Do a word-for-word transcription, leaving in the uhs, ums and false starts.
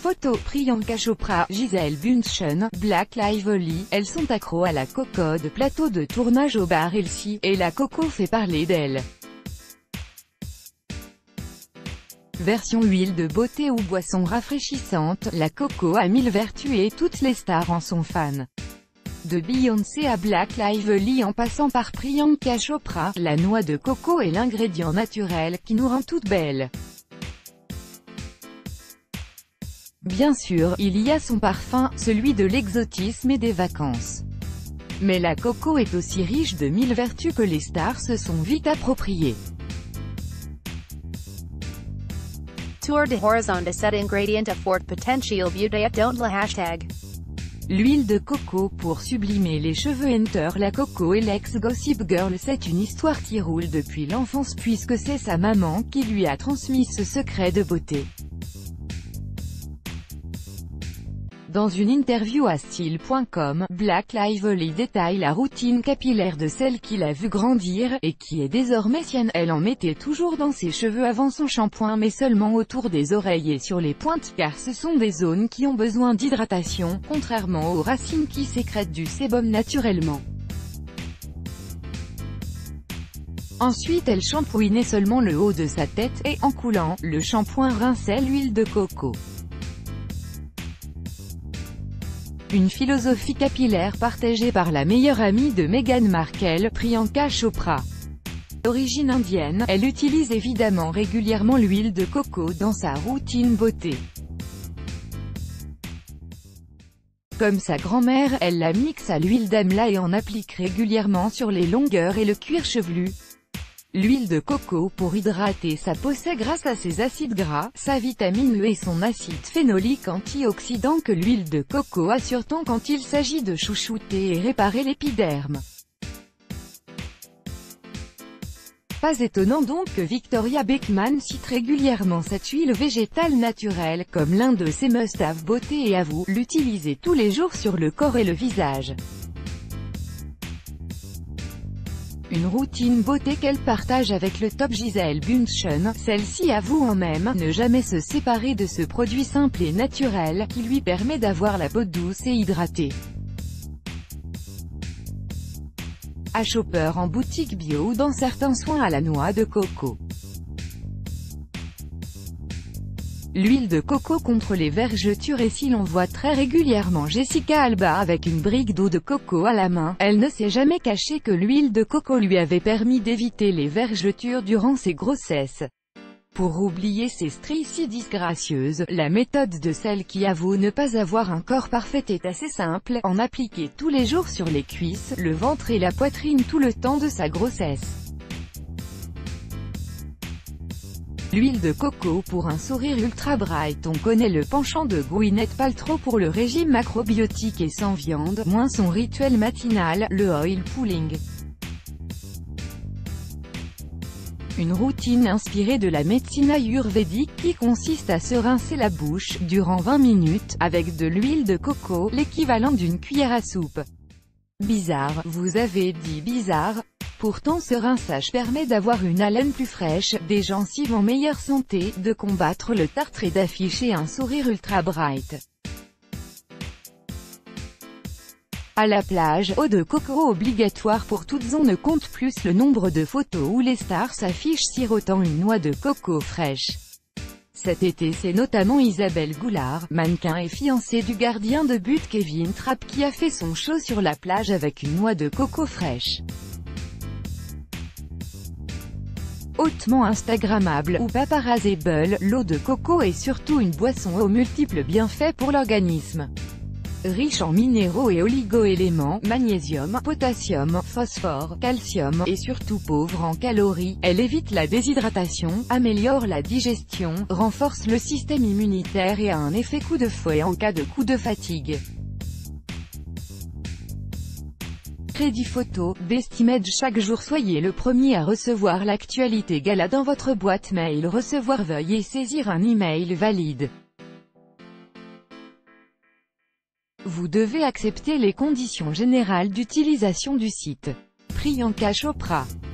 Photo, Priyanka Chopra, Gisele Bündchen, Black Lively, elles sont accros à la cocotte, plateau de tournage au bar Elsie, et la coco fait parler d'elle. Version huile de beauté ou boisson rafraîchissante, la coco a mille vertus et toutes les stars en sont fans. De Beyoncé à Black Lively en passant par Priyanka Chopra, la noix de coco est l'ingrédient naturel qui nous rend toutes belles. Bien sûr, il y a son parfum, celui de l'exotisme et des vacances. Mais la coco est aussi riche de mille vertus que les stars se sont vite appropriées. Tour de horizon de cet ingrédient à forte potentiel beauté don't le hashtag. L'huile de coco pour sublimer les cheveux. Enter la coco et l'ex-Gossip Girl. C'est une histoire qui roule depuis l'enfance puisque c'est sa maman qui lui a transmis ce secret de beauté. Dans une interview à style point com, Black Lively détaille la routine capillaire de celle qui l'a vue grandir, et qui est désormais sienne. Elle en mettait toujours dans ses cheveux avant son shampoing mais seulement autour des oreilles et sur les pointes, car ce sont des zones qui ont besoin d'hydratation, contrairement aux racines qui sécrètent du sébum naturellement. Ensuite elle shampouinait seulement le haut de sa tête, et en coulant, le shampoing rinçait l'huile de coco. Une philosophie capillaire partagée par la meilleure amie de Meghan Markle, Priyanka Chopra. D'origine indienne, elle utilise évidemment régulièrement l'huile de coco dans sa routine beauté. Comme sa grand-mère, elle la mixe à l'huile d'amla et en applique régulièrement sur les longueurs et le cuir chevelu. L'huile de coco pour hydrater sa peau sait grâce à ses acides gras, sa vitamine E et son acide phénolique antioxydant que l'huile de coco assure tant quand il s'agit de chouchouter et réparer l'épiderme. Pas étonnant donc que Victoria Beckham cite régulièrement cette huile végétale naturelle comme l'un de ses must-have beauté et avoue l'utiliser tous les jours sur le corps et le visage. Une routine beauté qu'elle partage avec le top Gisele Bündchen, celle-ci avoue en même ne jamais se séparer de ce produit simple et naturel, qui lui permet d'avoir la peau douce et hydratée. À Shopper en boutique bio ou dans certains soins à la noix de coco. L'huile de coco contre les vergetures. Et si l'on voit très régulièrement Jessica Alba avec une brique d'eau de coco à la main, elle ne s'est jamais cachée que l'huile de coco lui avait permis d'éviter les vergetures durant ses grossesses. Pour oublier ces stries si disgracieuses, la méthode de celle qui avoue ne pas avoir un corps parfait est assez simple, en appliquer tous les jours sur les cuisses, le ventre et la poitrine tout le temps de sa grossesse. L'huile de coco pour un sourire ultra bright. On connaît le penchant de Gwyneth Paltrow pour le régime macrobiotique et sans viande, moins son rituel matinal, le oil pulling. Une routine inspirée de la médecine ayurvédique qui consiste à se rincer la bouche, durant vingt minutes, avec de l'huile de coco, l'équivalent d'une cuillère à soupe. Bizarre, vous avez dit bizarre? Pourtant ce rinçage permet d'avoir une haleine plus fraîche, des gencives en meilleure santé, de combattre le tartre et d'afficher un sourire ultra bright. À la plage, eau de coco obligatoire pour toutes. On ne compte plus le nombre de photos où les stars s'affichent sirotant une noix de coco fraîche. Cet été c'est notamment Isabelle Goulard, mannequin et fiancée du gardien de but Kevin Trapp qui a fait son show sur la plage avec une noix de coco fraîche. Hautement instagrammable ou paparazzable, l'eau de coco est surtout une boisson aux multiples bienfaits pour l'organisme. Riche en minéraux et oligo-éléments, magnésium, potassium, phosphore, calcium, et surtout pauvre en calories, elle évite la déshydratation, améliore la digestion, renforce le système immunitaire et a un effet coup de fouet en cas de coup de fatigue. Crédit photo, Bestimage. Chaque jour soyez le premier à recevoir l'actualité gala dans votre boîte mail. Recevoir, veuillez saisir un email valide. Vous devez accepter les conditions générales d'utilisation du site. Priyanka Chopra.